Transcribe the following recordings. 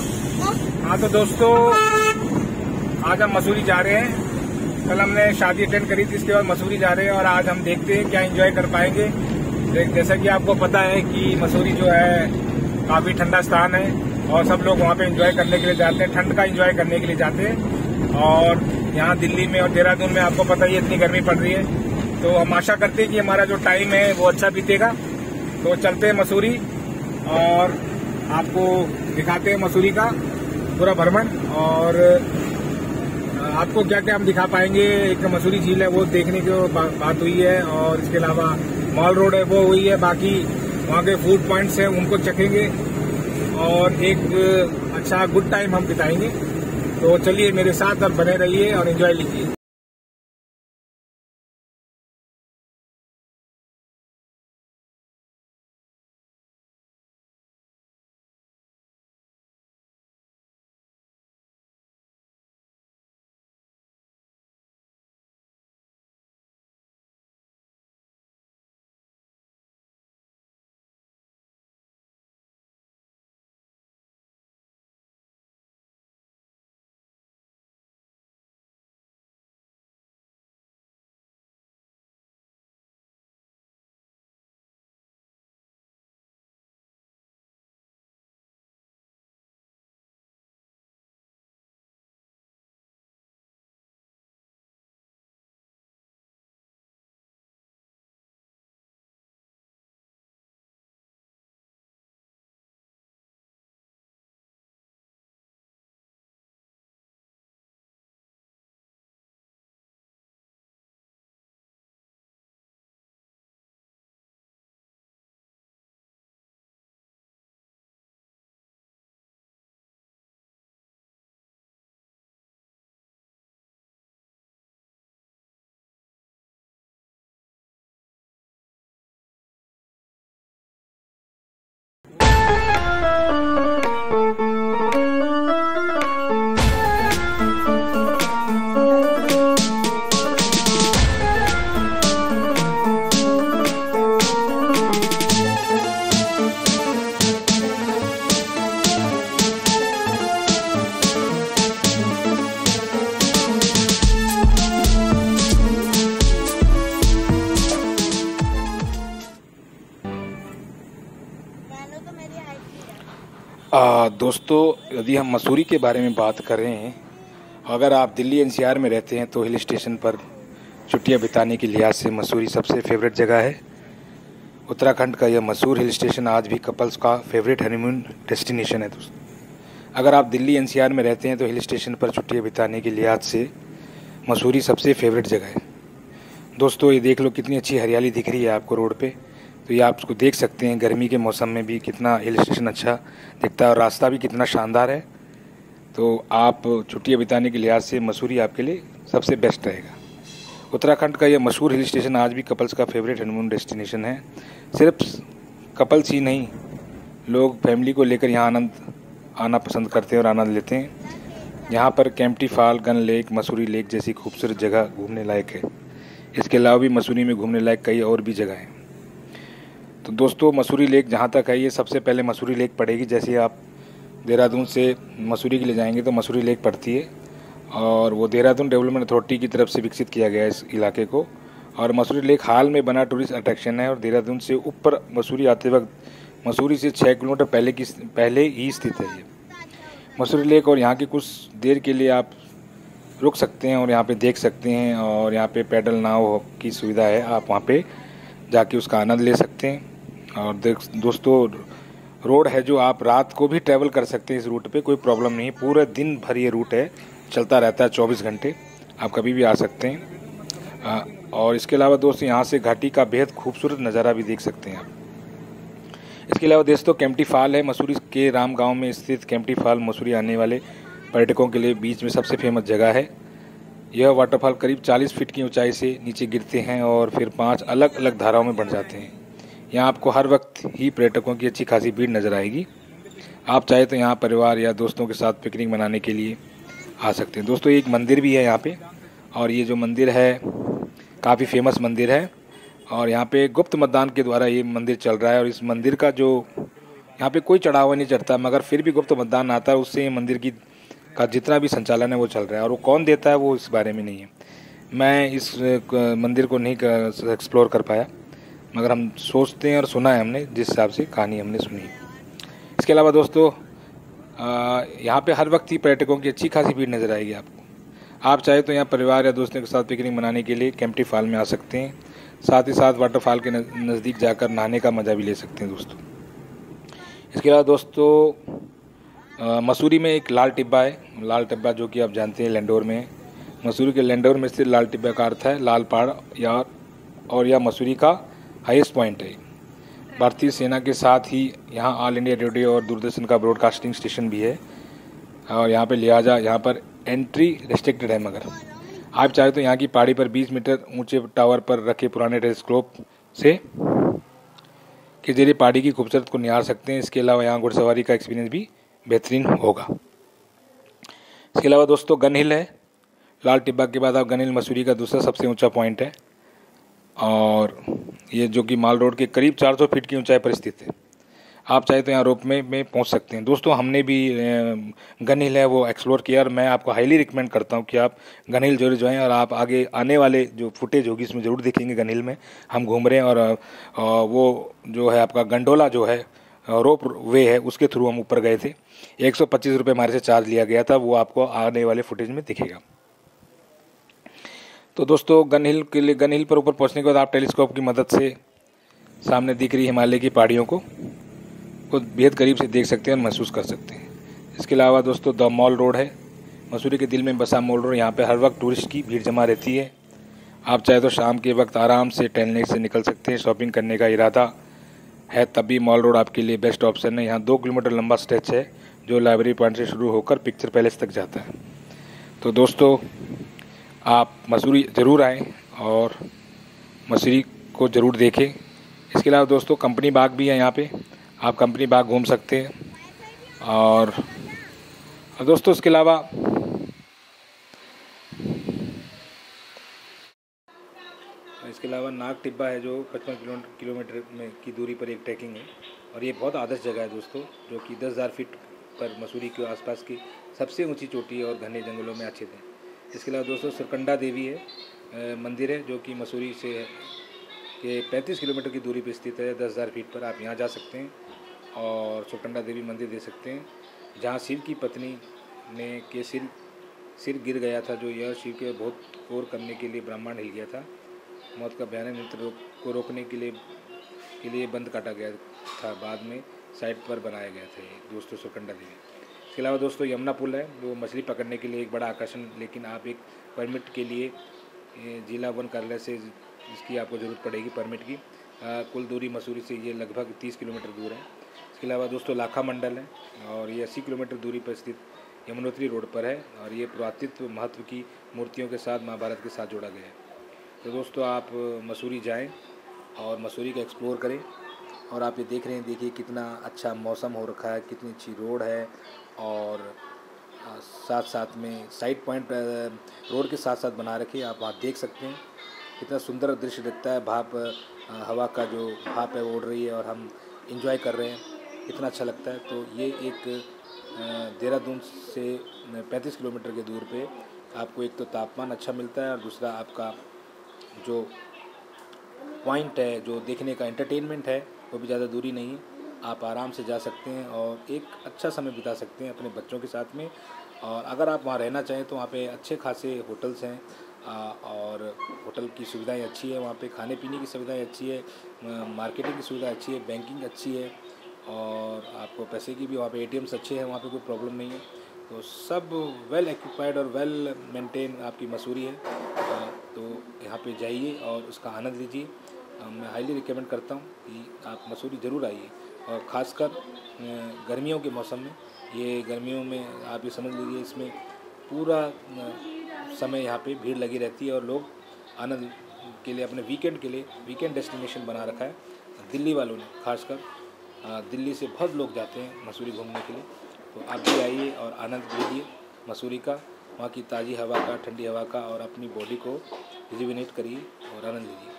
हाँ तो दोस्तों, आज हम मसूरी जा रहे हैं। कल हमने शादी अटेंड करी थी, इसके बाद मसूरी जा रहे हैं और आज हम देखते हैं क्या एंजॉय कर पाएंगे। जैसा कि आपको पता है कि मसूरी जो है काफी ठंडा स्थान है और सब लोग वहाँ पे एंजॉय करने के लिए जाते हैं, ठंड का एंजॉय करने के लिए जाते हैं। और यहाँ दिल्ली में और देहरादून में आपको पता ही इतनी गर्मी पड़ रही है, तो हम आशा करते हैं कि हमारा जो टाइम है वो अच्छा बीतेगा। तो चलते हैं मसूरी और आपको दिखाते हैं मसूरी का पूरा भ्रमण और आपको क्या क्या हम दिखा पाएंगे। एक मसूरी झील है वो देखने की बात हुई है और इसके अलावा मॉल रोड है वो हुई है, बाकी वहाँ के फूड पॉइंट्स हैं उनको चखेंगे और एक अच्छा गुड टाइम हम बिताएंगे। तो चलिए मेरे साथ और बने रहिए और एंजॉय लीजिए। दोस्तों, यदि हम मसूरी के बारे में बात कर रहे हैं, अगर आप दिल्ली एनसीआर में रहते हैं तो हिल स्टेशन पर छुट्टियां बिताने के लिहाज से मसूरी सबसे फेवरेट जगह है। उत्तराखंड का यह मशहूर हिल स्टेशन आज भी कपल्स का फेवरेट हनीमून डेस्टिनेशन है। दोस्तों, अगर आप दिल्ली एनसीआर में रहते हैं तो हिल स्टेशन पर छुट्टियाँ बिताने के लिहाज से मसूरी सबसे फेवरेट जगह है। दोस्तों, ये देख लो कितनी अच्छी हरियाली दिख रही है आपको रोड पे, तो ये आप उसको देख सकते हैं गर्मी के मौसम में भी कितना हिल स्टेशन अच्छा दिखता है और रास्ता भी कितना शानदार है। तो आप छुट्टियाँ बिताने के लिहाज से मसूरी आपके लिए सबसे बेस्ट रहेगा। उत्तराखंड का यह मशहूर हिल स्टेशन आज भी कपल्स का फेवरेट हनीमून डेस्टिनेशन है। सिर्फ कपल्स ही नहीं, लोग फैमिली को लेकर यहाँ आना पसंद करते हैं और आनंद लेते हैं। यहाँ पर Kempty fall, gun lake, Mussoorie lake जैसी खूबसूरत जगह घूमने लायक है। इसके अलावा भी मसूरी में घूमने लायक कई और भी जगह हैं। तो दोस्तों, मसूरी लेक जहाँ तक है, ये सबसे पहले मसूरी लेक पड़ेगी। जैसे आप देहरादून से मसूरी के लिए जाएंगे तो मसूरी लेक पड़ती है और वो देहरादून डेवलपमेंट अथॉरिटी की तरफ से विकसित किया गया है इस इलाके को। और मसूरी लेक हाल में बना टूरिस्ट अट्रैक्शन है और देहरादून से ऊपर मसूरी आते वक्त मसूरी से 6 किलोमीटर पहले ही स्थित है ये मसूरी लेक। और यहाँ की कुछ देर के लिए आप रुक सकते हैं और यहाँ पे देख सकते हैं और यहाँ पे पैडल नाव की सुविधा है, आप वहाँ पे जाके उसका आनंद ले सकते हैं। और दोस्तों, रोड है जो आप रात को भी ट्रैवल कर सकते हैं इस रूट पे, कोई प्रॉब्लम नहीं। पूरे दिन भर ये रूट है, चलता रहता है 24 घंटे, आप कभी भी आ सकते हैं। और इसके अलावा दोस्तों, यहाँ से घाटी का बेहद खूबसूरत नज़ारा भी देख सकते हैं आप। इसके अलावा दोस्तों, केम्प्टी फॉल है मसूरी के राम गाँव में स्थित। केम्प्टी फॉल मसूरी आने वाले पर्यटकों के लिए बीच में सबसे फेमस जगह है। यह वाटरफॉल करीब 40 फीट की ऊंचाई से नीचे गिरते हैं और फिर 5 अलग अलग धाराओं में बन जाते हैं। यहाँ आपको हर वक्त ही पर्यटकों की अच्छी खासी भीड़ नज़र आएगी। आप चाहे तो यहाँ परिवार या दोस्तों के साथ पिकनिक मनाने के लिए आ सकते हैं। दोस्तों, एक मंदिर भी है यहाँ पे और ये जो मंदिर है काफ़ी फेमस मंदिर है और यहाँ पे गुप्त मतदान के द्वारा ये मंदिर चल रहा है। और इस मंदिर का जो यहाँ पे कोई चढ़ावा नहीं चढ़ता, मगर फिर भी गुप्त मतदान आता है, उससे मंदिर की का जितना भी संचालन है वो चल रहा है, और वो कौन देता है वो इस बारे में नहीं है। मैं इस मंदिर को नहीं एक्सप्लोर कर पाया, मगर हम सोचते हैं और सुना है हमने, जिस हिसाब से कहानी हमने सुनी। इसके अलावा दोस्तों यहाँ पे हर वक्त ही पर्यटकों की अच्छी खासी भीड़ नज़र आएगी आपको। आप चाहे तो यहाँ परिवार या दोस्तों के साथ पिकनिक मनाने के लिए केम्प्टी फॉल में आ सकते हैं, साथ ही साथ वाटरफॉल के नज़दीक जाकर नहाने का मज़ा भी ले सकते हैं दोस्तों। इसके अलावा दोस्तों मसूरी में एक लाल टिब्बा है, लाल टिब्बा जो कि आप जानते हैं लैंडोर में है। मसूरी के लैंडोर में स्थित लाल टिब्बा का अर्थ है लाल पहाड़, और यह मसूरी का हाईएस्ट पॉइंट है। भारतीय सेना के साथ ही यहाँ ऑल इंडिया रेडियो और दूरदर्शन का ब्रॉडकास्टिंग स्टेशन भी है, और यहाँ पे लिहाजा यहाँ पर एंट्री रिस्ट्रिक्टेड है, मगर आप चाहे तो यहाँ की पहाड़ी पर 20 मीटर ऊंचे टावर पर रखे पुराने टेलीस्कोप से के जरिए पहाड़ी की खूबसूरत को निहार सकते हैं। इसके अलावा यहाँ घुड़सवारी का एक्सपीरियंस भी बेहतरीन होगा। इसके अलावा दोस्तों गन हिल है, लाल टिब्बा के बाद आप गन हिल मसूरी का दूसरा सबसे ऊंचा पॉइंट है, और ये जो कि माल रोड के करीब 400 फीट की ऊंचाई पर स्थित है। आप चाहे तो यहाँ रोप में पहुँच सकते हैं। दोस्तों हमने भी गन हिल है वो एक्सप्लोर किया, और मैं आपको हाईली रिकमेंड करता हूँ कि आप गन हिल जरूर जाएँ, और आप आगे आने वाले जो फुटेज होगी इसमें ज़रूर देखेंगे गन हिल में हम घूम रहे हैं, और वो जो है आपका गंडोला जो है रोप वे है उसके थ्रू हम ऊपर गए थे। 125 रुपये हमारे से चार्ज लिया गया था, वो आपको आने वाले फुटेज में दिखेगा। तो दोस्तों गन हिल पर ऊपर पहुँचने के बाद आप टेलीस्कोप की मदद से सामने दिख रही हिमालय की पहाड़ियों को बेहद करीब से देख सकते हैं और महसूस कर सकते हैं। इसके अलावा दोस्तों द मॉल रोड है, मसूरी के दिल में बसा मॉल रोड। यहाँ पे हर वक्त टूरिस्ट की भीड़ जमा रहती है। आप चाहे तो शाम के वक्त आराम से टहलने से निकल सकते हैं, शॉपिंग करने का इरादा है तब भी मॉल रोड आपके लिए बेस्ट ऑप्शन है। यहाँ 2 किलोमीटर लंबा स्ट्रेच है जो लाइब्रेरी पॉइंट से शुरू होकर पिक्चर पैलेस तक जाता है। तो दोस्तों आप मसूरी ज़रूर आएँ और मसूरी को ज़रूर देखें। इसके अलावा दोस्तों कंपनी बाग भी है, यहाँ पे आप कंपनी बाग घूम सकते हैं। और दोस्तों इसके अलावा नाग टिब्बा है जो 55 किलोमीटर में की दूरी पर एक ट्रैकिंग है, और ये बहुत आदर्श जगह है दोस्तों, जो कि 10,000 फीट पर मसूरी के आसपास की सबसे ऊंची चोटी है और घने जंगलों में आच्छादित है। इसके अलावा दोस्तों सुरकंडा देवी है मंदिर है जो कि मसूरी से के 35 किलोमीटर की दूरी पर स्थित है। 10,000 फीट पर आप यहाँ जा सकते हैं और सुरकंडा देवी मंदिर देख सकते हैं, जहाँ शिव की पत्नी ने के सिर गिर गया था, जो यह शिव के बहुत घोर करने के लिए ब्रह्मांड हिल गया था। मौत का भयानक नृत्य को रोकने के लिए बंद काटा गया था, बाद में साइट पर बनाया गया था ये दोस्तों सुरकंडा देवी। इसके अलावा दोस्तों यमुना पुल है वो मछली पकड़ने के लिए एक बड़ा आकर्षण, लेकिन आप एक परमिट के लिए जिला वन कार्यालय से इसकी आपको ज़रूरत पड़ेगी परमिट की। कुल दूरी मसूरी से ये लगभग 30 किलोमीटर दूर है। इसके अलावा दोस्तों लाखा मंडल है और ये 80 किलोमीटर दूरी पर स्थित यमुनोत्री रोड पर है, और ये पुरातत्व महत्व की मूर्तियों के साथ महाभारत के साथ जोड़ा गया है। तो दोस्तों आप मसूरी जाएं और मसूरी का एक्सप्लोर करें। और आप ये देख रहे हैं, देखिए कितना अच्छा मौसम हो रखा है, कितनी अच्छी रोड है, और साथ साथ में साइड पॉइंट रोड के साथ साथ बना रखे, आप वहाँ देख सकते हैं कितना सुंदर दृश्य दिखता है। हवा का जो भाप है वो उड़ रही है और हम इंजॉय कर रहे हैं, कितना अच्छा लगता है। तो ये एक देहरादून से 35 किलोमीटर के दूर पे आपको एक तो तापमान अच्छा मिलता है, और दूसरा आपका जो पॉइंट है, जो देखने का एंटरटेनमेंट है, वो भी ज़्यादा दूरी नहीं है। आप आराम से जा सकते हैं और एक अच्छा समय बिता सकते हैं अपने बच्चों के साथ में। और अगर आप वहाँ रहना चाहें तो वहाँ पे अच्छे खासे होटल्स हैं, और होटल की सुविधाएं अच्छी है, वहाँ पे खाने पीने की सुविधाएं अच्छी है, मार्केटिंग की सुविधा अच्छी है, बैंकिंग अच्छी है, और आपको पैसे की भी वहाँ पे ATMs अच्छे हैं, वहाँ पे कोई प्रॉब्लम नहीं है। तो सब वेल एक्यूपाइड और वेल मेंटेन आपकी मसूरी है। तो यहाँ पे जाइए और उसका आनंद लीजिए। मैं हाईली रिकमेंड करता हूँ कि आप मसूरी ज़रूर आइए, और ख़ासकर गर्मियों के मौसम में। ये गर्मियों में आप ये समझ लीजिए इसमें पूरा समय यहाँ पे भीड़ लगी रहती है, और लोग आनंद के लिए अपने वीकेंड डेस्टिनेशन बना रखा है दिल्ली वालों ने। खासकर दिल्ली से बहुत लोग जाते हैं मसूरी घूमने के लिए। तो आप भी आइए और आनंद लीजिए मसूरी का, वहाँ की ताज़ी हवा का, ठंडी हवा का, और अपनी बॉडी को रिजुविनेट करिए और आनंद लीजिए।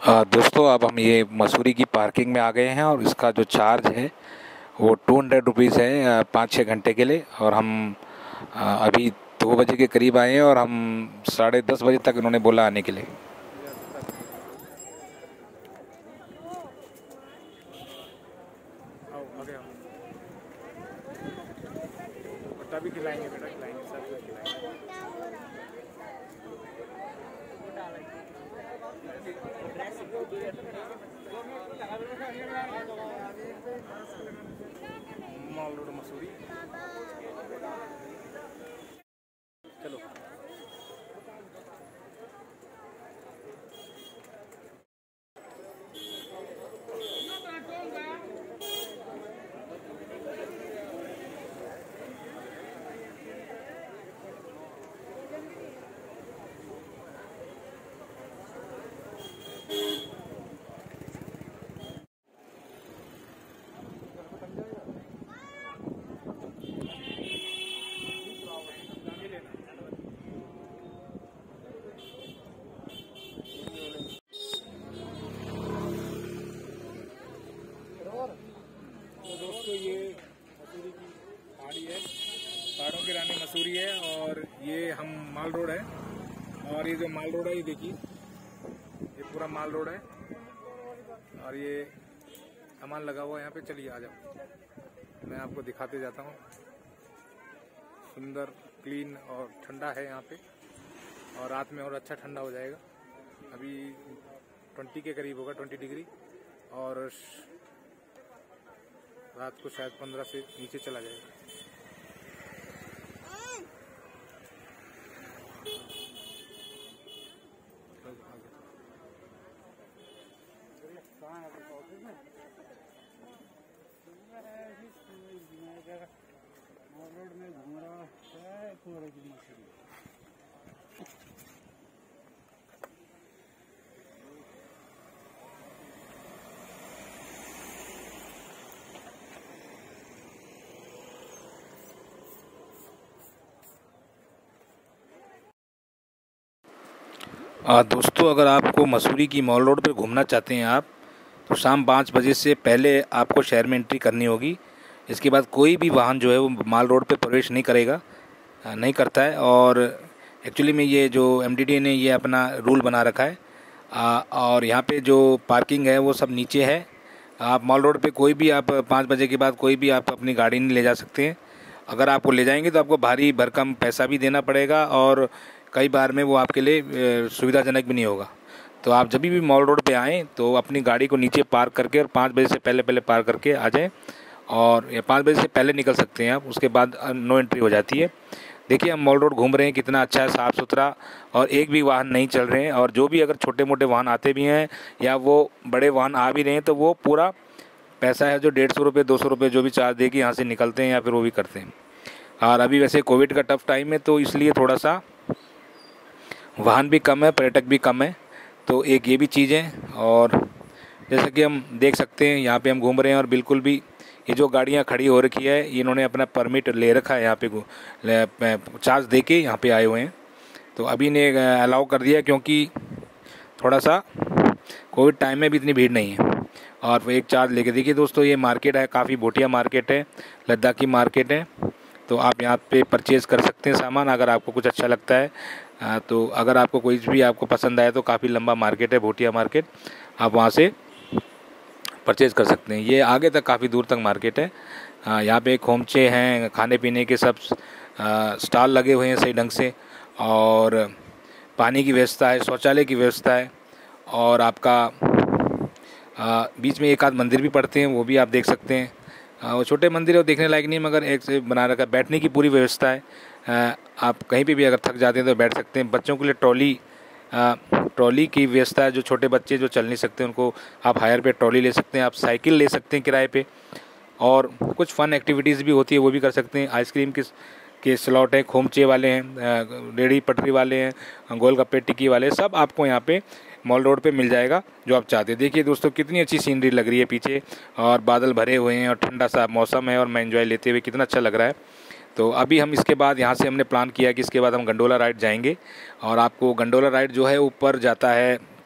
दोस्तों अब हम ये मसूरी की पार्किंग में आ गए हैं और इसका जो चार्ज है वो 200 रुपीज़ है 5-6 घंटे के लिए। और हम अभी 2 बजे के करीब आए हैं और हम 10:30 बजे तक इन्होंने बोला आने के लिए। भी खिलाएंगे बेटा, खिलाएंगे, सब कुछ खिलाएंगे। माल रोड मसूरी, चलो। दोस्तों ये मसूरी की पहाड़ी है, पहाड़ों की रानी मसूरी है। और ये हम माल रोड है, और ये जो माल रोड है ये देखिए, ये पूरा माल रोड है और ये सामान लगा हुआ है यहाँ पे। चलिए आ जाओ, मैं आपको दिखाते जाता हूँ। सुंदर, क्लीन और ठंडा है यहाँ पे, और रात में और अच्छा ठंडा हो जाएगा। अभी 20 के करीब होगा, 20 डिग्री, और रात को शायद 15 से नीचे चला जाएगा। रोड में घूम रहा है पूरा की मछली। दोस्तों अगर आपको मसूरी की मॉल रोड पर घूमना चाहते हैं आप, तो शाम 5 बजे से पहले आपको शहर में एंट्री करनी होगी। इसके बाद कोई भी वाहन जो है वो माल रोड पे प्रवेश नहीं करेगा, नहीं करता है। और एक्चुअली में ये जो MDDA ने ये अपना रूल बना रखा है। और यहाँ पे जो पार्किंग है वो सब नीचे है। आप मॉल रोड पे कोई भी आप 5 बजे के बाद कोई भी आप अपनी गाड़ी नहीं ले जा सकते हैं। अगर आपको ले जाएंगे तो आपको भारी भरकम पैसा भी देना पड़ेगा, और कई बार में वो आपके लिए सुविधाजनक भी नहीं होगा। तो आप जब भी मॉल रोड पे आएँ तो अपनी गाड़ी को नीचे पार्क करके, और 5 बजे से पहले पार्क करके आ जाएँ। और 5 बजे से पहले निकल सकते हैं आप, उसके बाद नो एंट्री हो जाती है। देखिए हम मॉल रोड घूम रहे हैं, कितना अच्छा है, साफ़ सुथरा, और एक भी वाहन नहीं चल रहे हैं। और जो भी अगर छोटे मोटे वाहन आते भी हैं या वो बड़े वाहन आ भी रहे हैं, तो वो पूरा पैसा है जो 150 रुपये 200 रुपये जो भी चार्ज दे के यहाँ से निकलते हैं, या फिर वो भी करते हैं। और अभी वैसे कोविड का टफ टाइम है, तो इसलिए थोड़ा सा वाहन भी कम है, पर्यटक भी कम है, तो एक ये भी चीज़ है। और जैसे कि हम देख सकते हैं यहाँ पे हम घूम रहे हैं, और बिल्कुल भी ये जो गाड़ियाँ खड़ी हो रखी है, इन्होंने अपना परमिट ले रखा है, यहाँ पे चार्ज दे के यहाँ पे आए हुए हैं। तो अभी ने अलाउ कर दिया, क्योंकि थोड़ा सा कोविड टाइम में भी इतनी भीड़ नहीं है। और एक चार्ज लेके देखिए दोस्तों, ये मार्केट है, काफ़ी भोटिया मार्केट है, लद्दाखी मार्केट है। तो आप यहाँ पे परचेज़ कर सकते हैं सामान, अगर आपको कुछ अच्छा लगता है। तो अगर आपको कोई भी आपको पसंद आए, तो काफ़ी लंबा मार्केट है, भोटिया मार्केट, आप वहाँ से परचेज़ कर सकते हैं। ये आगे तक काफ़ी दूर तक मार्केट है। यहाँ पे खोमचे हैं, खाने पीने के सब स्टॉल लगे हुए हैं सही ढंग से, और पानी की व्यवस्था है, शौचालय की व्यवस्था है, और आपका बीच में एक आध मंदिर भी पड़ते हैं, वो भी आप देख सकते हैं। वो छोटे मंदिर है, वो देखने लायक नहीं है, मगर एक से बना रखा है। बैठने की पूरी व्यवस्था है, आप कहीं पे भी अगर थक जाते हैं तो बैठ सकते हैं। बच्चों के लिए ट्रॉली की व्यवस्था है, जो छोटे बच्चे जो चल नहीं सकते उनको आप हायर पे ट्रॉली ले सकते हैं, आप साइकिल ले सकते हैं किराए पे, और कुछ फ़न एक्टिविटीज़ भी होती है, वो भी कर सकते हैं। आइसक्रीम के स्लॉट हैं, खोमचे वाले हैं, रेड़ी पटरी वाले हैं, गोलगप्पे टिक्की वाले, सब आपको यहाँ पे मॉल रोड पे मिल जाएगा जो आप चाहते हैं। देखिए दोस्तों कितनी अच्छी सीनरी लग रही है पीछे, और बादल भरे हुए हैं, और ठंडा सा मौसम है, और मैं एंजॉय लेते हुए कितना अच्छा लग रहा है। तो अभी हम इसके बाद यहाँ से हमने प्लान किया कि इसके बाद हम गंडोला राइड जाएंगे। और आपको गंडोला राइड जो है ऊपर जाता है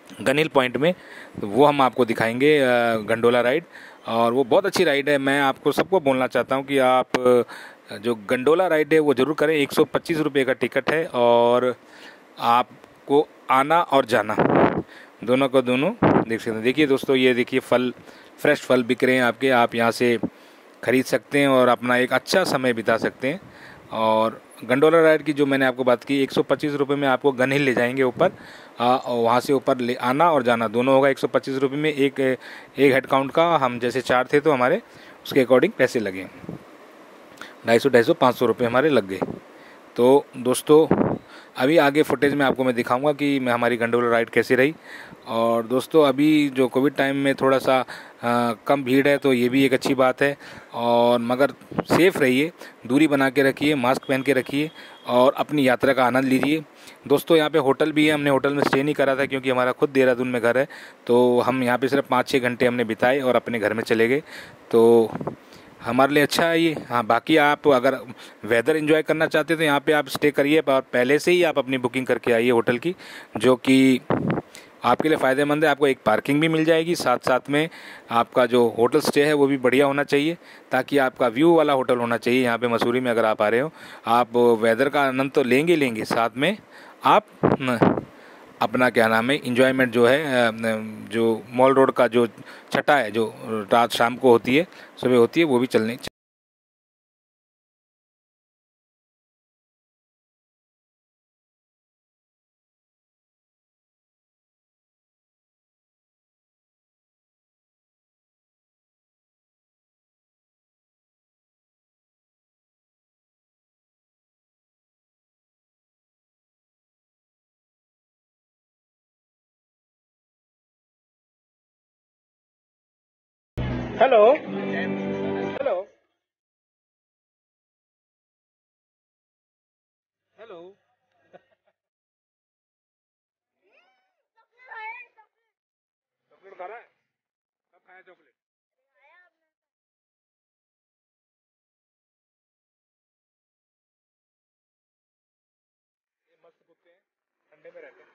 गन हिल पॉइंट में, तो वो हम आपको दिखाएंगे गंडोला राइड। और वो बहुत अच्छी राइड है। मैं आपको सबको बोलना चाहता हूँ कि आप जो गंडोला राइड है वो ज़रूर करें। 125 रुपये का टिकट है और आपको आना और जाना दोनों को दोनों देख सकते हैं। देखिए दोस्तों, ये देखिए फल, फ्रेश फल बिक रहे हैं आपके, आप यहाँ से ख़रीद सकते हैं और अपना एक अच्छा समय बिता सकते हैं। और गंडोला राइड की जो मैंने आपको बात की, 125 रुपये में आपको गन हिल ले जाएंगे ऊपर, और वहाँ से ऊपर ले आना और जाना दोनों होगा 125 रुपये में। एक हेड काउंट का, हम जैसे 4 थे तो हमारे उसके अकॉर्डिंग पैसे लगे, 250, 500 रुपये हमारे लग गए। तो दोस्तों अभी आगे फुटेज में आपको मैं दिखाऊंगा कि मैं हमारी गंडोला राइड कैसी रही। और दोस्तों अभी जो कोविड टाइम में थोड़ा सा कम भीड़ है, तो ये भी एक अच्छी बात है। और मगर सेफ़ रहिए, दूरी बना के रखिए, मास्क पहन के रखिए और अपनी यात्रा का आनंद लीजिए। दोस्तों यहाँ पे होटल भी है, हमने होटल में स्टे नहीं करा था क्योंकि हमारा खुद देहरादून में घर है, तो हम यहाँ पे सिर्फ 5-6 घंटे हमने बिताए और अपने घर में चले गए, तो हमारे लिए अच्छा है ये। हाँ, बाकी आप अगर वेदर एंजॉय करना चाहते हैं तो यहाँ पे आप स्टे करिए, और पहले से ही आप अपनी बुकिंग करके आइए होटल की, जो कि आपके लिए फ़ायदेमंद है। आपको एक पार्किंग भी मिल जाएगी, साथ साथ में आपका जो होटल स्टे है वो भी बढ़िया होना चाहिए, ताकि आपका व्यू वाला होटल होना चाहिए। यहाँ पे मसूरी में अगर आप आ रहे हो, आप वेदर का आनंद तो लेंगे, साथ में आप अपना क्या नाम है इंजॉयमेंट जो है, जो मॉल रोड का जो छटा है, जो रात शाम को होती है, सुबह होती है, वो भी चलनी। हेलो हेलो हेलो, चॉकलेट खा रहा है? कब खाया चॉकलेट? ये मस्त कुत्ते हैं, ठंडे में रहते हैं।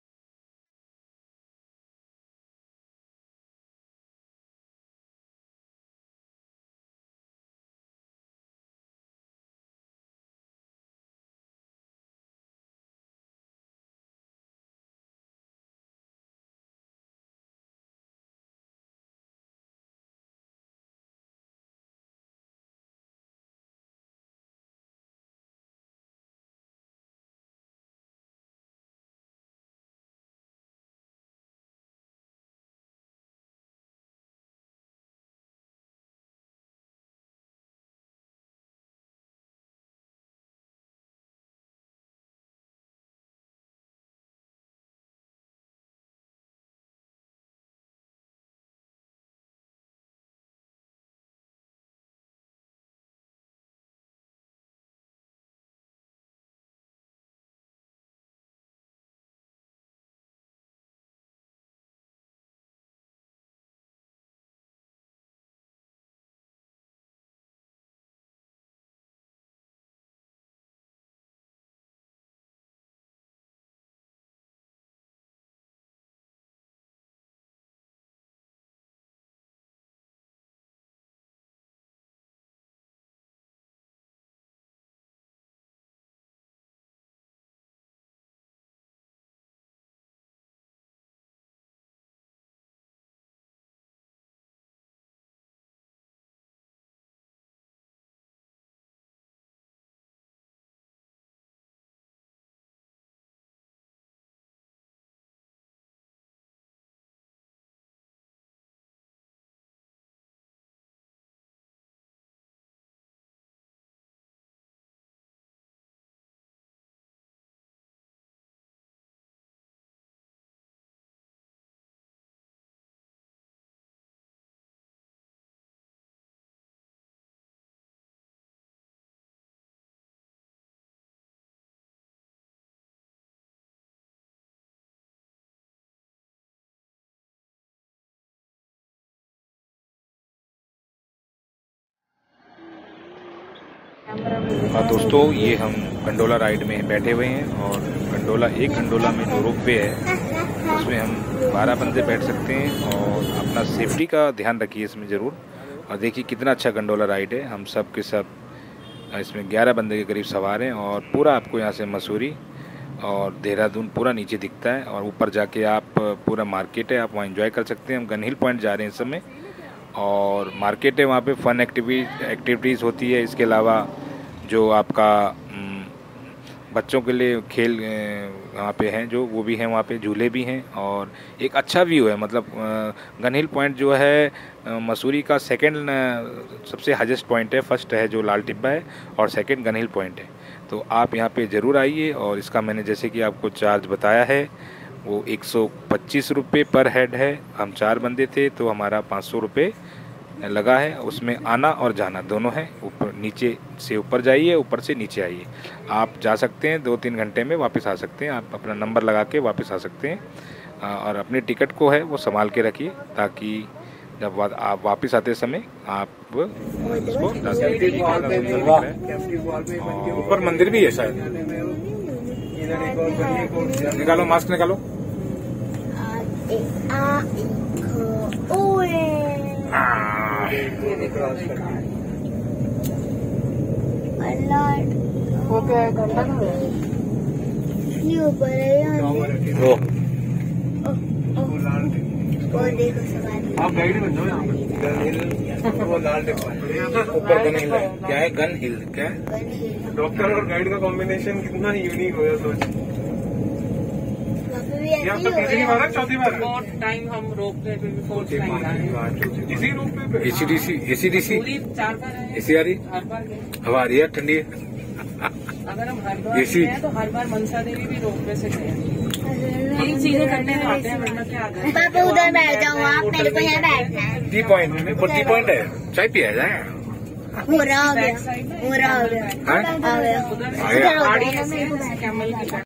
हाँ दोस्तों, ये हम गंडोला राइड में बैठे हुए हैं और एक गंडोला में जो रोप वे है उसमें हम 12 बंदे बैठ सकते हैं और अपना सेफ्टी का ध्यान रखिए इसमें ज़रूर। और देखिए कितना अच्छा गंडोला राइड है। हम सब के सब इसमें 11 बंदे के करीब सवार हैं और पूरा आपको यहाँ से मसूरी और देहरादून पूरा नीचे दिखता है और ऊपर जाके आप पूरा मार्केट है, आप वहाँ एंजॉय कर सकते हैं। हम गन हिल पॉइंट जा रहे हैं इस समय और मार्केट है, वहाँ पे फन एक्टिविटीज़ होती है। इसके अलावा जो आपका बच्चों के लिए खेल वहाँ पे हैं जो वो भी हैं, वहाँ पे झूले भी हैं और एक अच्छा व्यू है। मतलब गन हिल पॉइंट जो है मसूरी का सेकंड सबसे हाईएस्ट पॉइंट है। फर्स्ट है जो लाल टिब्बा है और सेकंड गन हिल पॉइंट है। तो आप यहाँ पे ज़रूर आइए। और इसका मैंने जैसे कि आपको चार्ज बताया है वो 125 रुपये पर हेड है। हम 4 बंदे थे तो हमारा 500 रुपये लगा है। उसमें आना और जाना दोनों है। ऊपर नीचे से ऊपर जाइए, ऊपर से नीचे आइए। आप जा सकते हैं 2-3 घंटे में वापस आ सकते हैं। आप अपना नंबर लगा के वापस आ सकते हैं और अपने टिकट को है वो संभाल के रखिए ताकि जब आप वापस आते समय आप उसको ऊपर मंदिर भी है शायद। निकालो मास्क निकालो। आप गाइड बन जाओ यहाँ पर। वो लाल ऊपर गन हिल है। क्या है गन हिल? क्या है? डॉक्टर और गाइड का कॉम्बिनेशन कितना यूनिक हो गया सोच। ये आपका तीसरी बार है चौथी बार? बहुत टाइम हम रोप पे इसी रोप पे एसीडीसी 4 बार है। एसी आ रही हवा आ रही है ठंडी है। अगर हम हर बार गए तो हर बार मनसा देवी भी रोप पे से गए। यही चीजें करने आते हैं वरना क्या आता है। पापा उधर बैठ जाओ आप, मेरे को यहाँ बैठना है। टी पॉइंट है, चाय पिया जाए। हो रहा हो गया।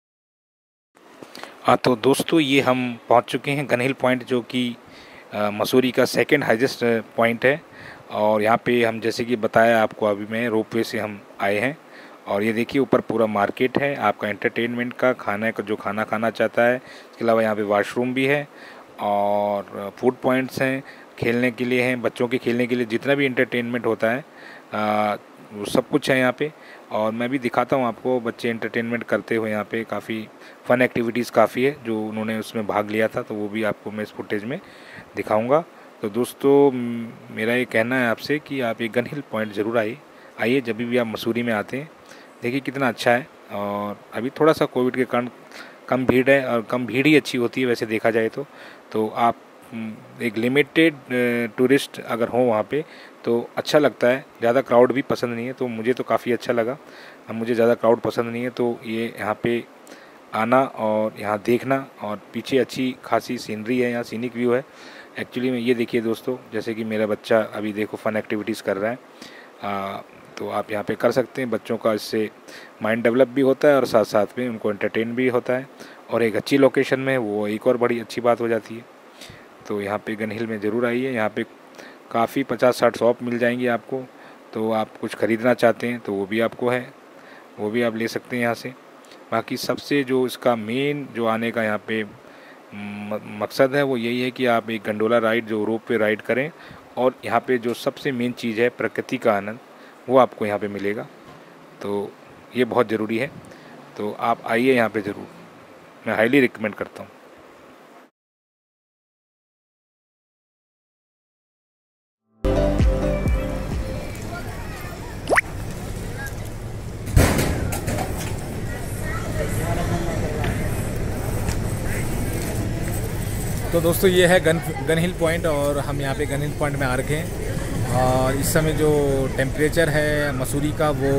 हाँ तो दोस्तों ये हम पहुंच चुके हैं गन हिल पॉइंट जो कि मसूरी का सेकंड हाईएस्ट पॉइंट है। और यहाँ पे हम जैसे कि बताया आपको अभी मैं रोपवे से हम आए हैं और ये देखिए ऊपर पूरा मार्केट है आपका एंटरटेनमेंट का। खाना का जो खाना खाना चाहता है, इसके अलावा यहाँ पे वॉशरूम भी है और फूड पॉइंट्स हैं, खेलने के लिए हैं, बच्चों के खेलने के लिए जितना भी एंटरटेनमेंट होता है वो सब कुछ है यहाँ पे। और मैं भी दिखाता हूँ आपको, बच्चे एंटरटेनमेंट करते हुए यहाँ पे काफ़ी फ़न एक्टिविटीज़ काफ़ी है जो उन्होंने उसमें भाग लिया था, तो वो भी आपको मैं इस फुटेज में दिखाऊंगा। तो दोस्तों मेरा ये कहना है आपसे कि आप ये गन हिल पॉइंट ज़रूर आइए जब भी आप मसूरी में आते हैं। देखिए कितना अच्छा है। और अभी थोड़ा सा कोविड के कारण कम भीड़ है और कम भीड़ ही अच्छी होती है वैसे देखा जाए तो आप एक लिमिटेड टूरिस्ट अगर हो वहाँ पे तो अच्छा लगता है। ज़्यादा क्राउड भी पसंद नहीं है, तो मुझे तो काफ़ी अच्छा लगा। अब मुझे ज़्यादा क्राउड पसंद नहीं है, तो ये यहाँ पे आना और यहाँ देखना और पीछे अच्छी खासी सीनरी है, यहाँ सीनिक व्यू है एक्चुअली में। ये देखिए दोस्तों, जैसे कि मेरा बच्चा अभी देखो फ़न एक्टिविटीज़ कर रहा है, तो आप यहाँ पे कर सकते हैं। बच्चों का इससे माइंड डेवलप भी होता है और साथ साथ में उनको एंटरटेन भी होता है और एक अच्छी लोकेशन में वो एक और बड़ी अच्छी बात हो जाती है। तो यहाँ पे गन हिल में ज़रूर आइए। यहाँ पे काफ़ी 50-60 शॉप मिल जाएंगी आपको। तो आप कुछ ख़रीदना चाहते हैं तो वो भी आपको है, वो भी आप ले सकते हैं यहाँ से। बाकी सबसे जो इसका मेन जो आने का यहाँ पे मकसद है वो यही है कि आप एक गंडोला राइड जो रोप पे राइड करें और यहाँ पे जो सबसे मेन चीज़ है प्रकृति का आनंद वो आपको यहाँ पे मिलेगा। तो ये बहुत ज़रूरी है, तो आप आइए यहाँ पे ज़रूर, मैं हाईली रिकमेंड करता हूँ। तो दोस्तों ये है गन हिल पॉइंट और हम यहाँ पे गन हिल पॉइंट में आ रखे हैं। और इस समय जो टेम्परेचर है मसूरी का वो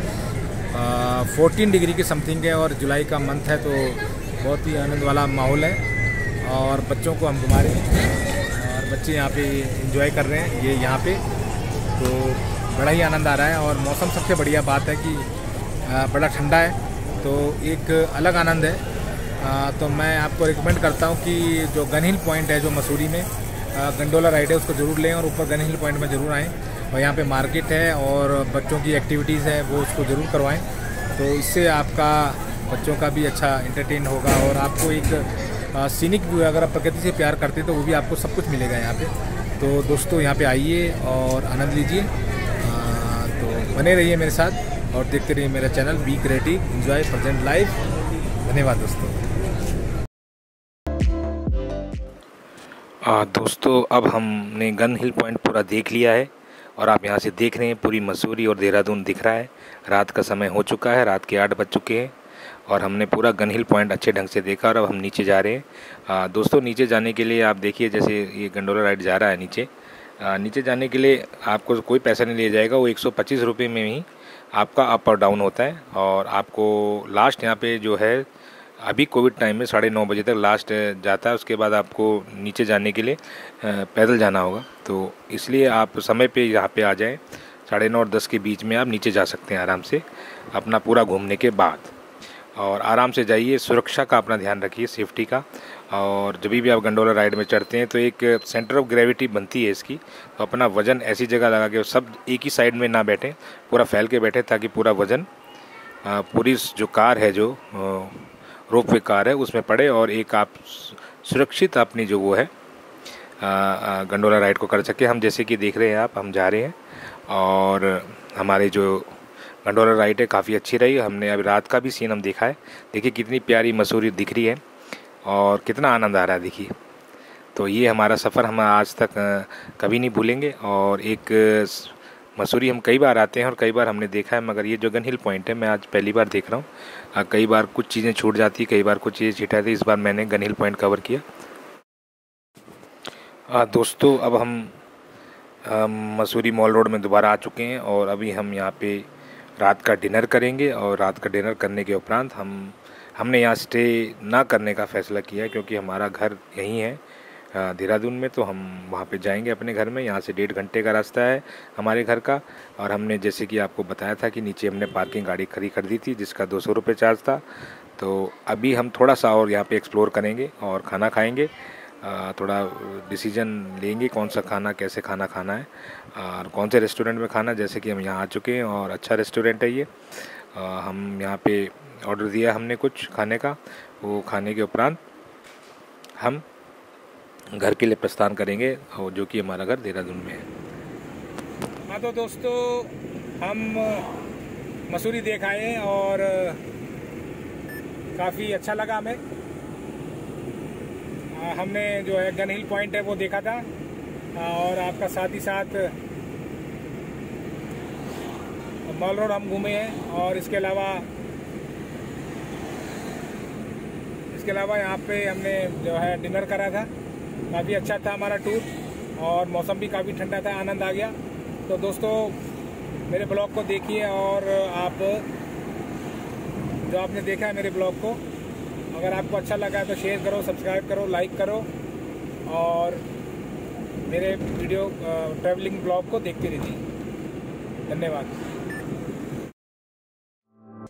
14 डिग्री के समथिंग है और जुलाई का मंथ है, तो बहुत ही आनंद वाला माहौल है। और बच्चों को हम घुमा रहे हैं और बच्चे यहाँ पे एंजॉय कर रहे हैं ये यहाँ पे, तो बड़ा ही आनंद आ रहा है। और मौसम सबसे बढ़िया बात है कि बड़ा ठंडा है, तो एक अलग आनंद है। तो मैं आपको रिकमेंड करता हूँ कि जो गन हिल पॉइंट है जो मसूरी में गंडोला राइड है उसको ज़रूर लें और ऊपर गन हिल पॉइंट में ज़रूर आएँ। और यहाँ पे मार्केट है और बच्चों की एक्टिविटीज़ है वो उसको ज़रूर करवाएं, तो इससे आपका बच्चों का भी अच्छा एंटरटेन होगा और आपको एक सीनिक व्यू है। अगर आप प्रकृति से प्यार करते हैं तो वो भी आपको सब कुछ मिलेगा यहाँ पे। तो दोस्तों यहाँ पे आइए और आनंद लीजिए। तो बने रहिए मेरे साथ और देखते रहिए मेरा channel be creative enjoy present life. धन्यवाद दोस्तों। दोस्तों अब हमने गन हिल पॉइंट पूरा देख लिया है और आप यहाँ से देख रहे हैं पूरी मसूरी और देहरादून दिख रहा है। रात का समय हो चुका है, रात के 8 बज चुके हैं और हमने पूरा गन हिल पॉइंट अच्छे ढंग से देखा और अब हम नीचे जा रहे हैं। दोस्तों नीचे जाने के लिए आप देखिए, जैसे ये गंडोला राइड जा रहा है नीचे। नीचे जाने के लिए आपको कोई पैसा नहीं लिया जाएगा, वो 125 रुपये में ही आपका अप और डाउन होता है। और आपको लास्ट यहाँ पे जो है अभी कोविड टाइम में 9:30 बजे तक लास्ट जाता है। उसके बाद आपको नीचे जाने के लिए पैदल जाना होगा, तो इसलिए आप समय पे यहाँ पे आ जाएं। 9:30 और 10 के बीच में आप नीचे जा सकते हैं आराम से अपना पूरा घूमने के बाद। और आराम से जाइए, सुरक्षा का अपना ध्यान रखिए, सेफ्टी का। और जब भी आप गंडोला राइड में चढ़ते हैं तो एक सेंटर ऑफ ग्रेविटी बनती है इसकी, तो अपना वज़न ऐसी जगह लगा के सब एक ही साइड में ना बैठें, पूरा फैल के बैठे ताकि पूरा वज़न पूरी जो कार है, जो रोपवे कार है, उसमें पड़े और एक आप सुरक्षित अपनी जो वो है गंडोला राइड को कर सके। हम जैसे कि देख रहे हैं आप, हम जा रहे हैं और हमारे जो गंडोला राइड है काफ़ी अच्छी रही। हमने अभी रात का भी सीन हम देखा है। देखिए कितनी प्यारी मसूरी दिख रही है और कितना आनंद आ रहा है देखिए। तो ये हमारा सफ़र हम आज तक कभी नहीं भूलेंगे। और एक मसूरी हम कई बार आते हैं और कई बार हमने देखा है, मगर ये जो गन हिल पॉइंट है मैं आज पहली बार देख रहा हूँ। कई बार कुछ चीज़ें छूट जाती, कई बार कुछ चीज़ें छिटाती। इस बार मैंने गन हिल पॉइंट कवर किया। दोस्तों अब हम मसूरी मॉल रोड में दोबारा आ चुके हैं और अभी हम यहाँ पे रात का डिनर करेंगे। और रात का डिनर करने के उपरांत हमने यहाँ स्टे ना करने का फ़ैसला किया, क्योंकि हमारा घर यहीं है देहरादून में। तो हम वहाँ पे जाएंगे अपने घर में। यहाँ से 1.5 घंटे का रास्ता है हमारे घर का। और हमने जैसे कि आपको बताया था कि नीचे हमने पार्किंग गाड़ी खड़ी कर दी थी, जिसका 200 रुपये चार्ज था। तो अभी हम थोड़ा सा और यहाँ पे एक्सप्लोर करेंगे और खाना खाएंगे, थोड़ा डिसीजन लेंगे कौन सा खाना, कैसे खाना खाना है और कौन से रेस्टोरेंट में खाना। जैसे कि हम यहाँ आ चुके हैं और अच्छा रेस्टोरेंट है ये। हम यहाँ पे ऑर्डर दिया हमने कुछ खाने का, वो खाने के उपरांत हम घर के लिए प्रस्थान करेंगे, और जो कि हमारा घर देहरादून में है। हाँ तो दोस्तों हम मसूरी देख आए हैं और काफ़ी अच्छा लगा हमें। हमने जो है गन हिल पॉइंट है वो देखा था और आपका साथ ही साथ मॉल रोड हम घूमे हैं। और इसके अलावा यहाँ पे हमने जो है डिनर करा था। काफ़ी अच्छा था हमारा टूर और मौसम भी काफ़ी ठंडा था, आनंद आ गया। तो दोस्तों मेरे ब्लॉग को देखिए और आप जो आपने देखा है मेरे ब्लॉग को, अगर आपको अच्छा लगा है तो शेयर करो, सब्सक्राइब करो, लाइक करो और मेरे वीडियो ट्रैवलिंग ब्लॉग को देखते रहिए। धन्यवाद।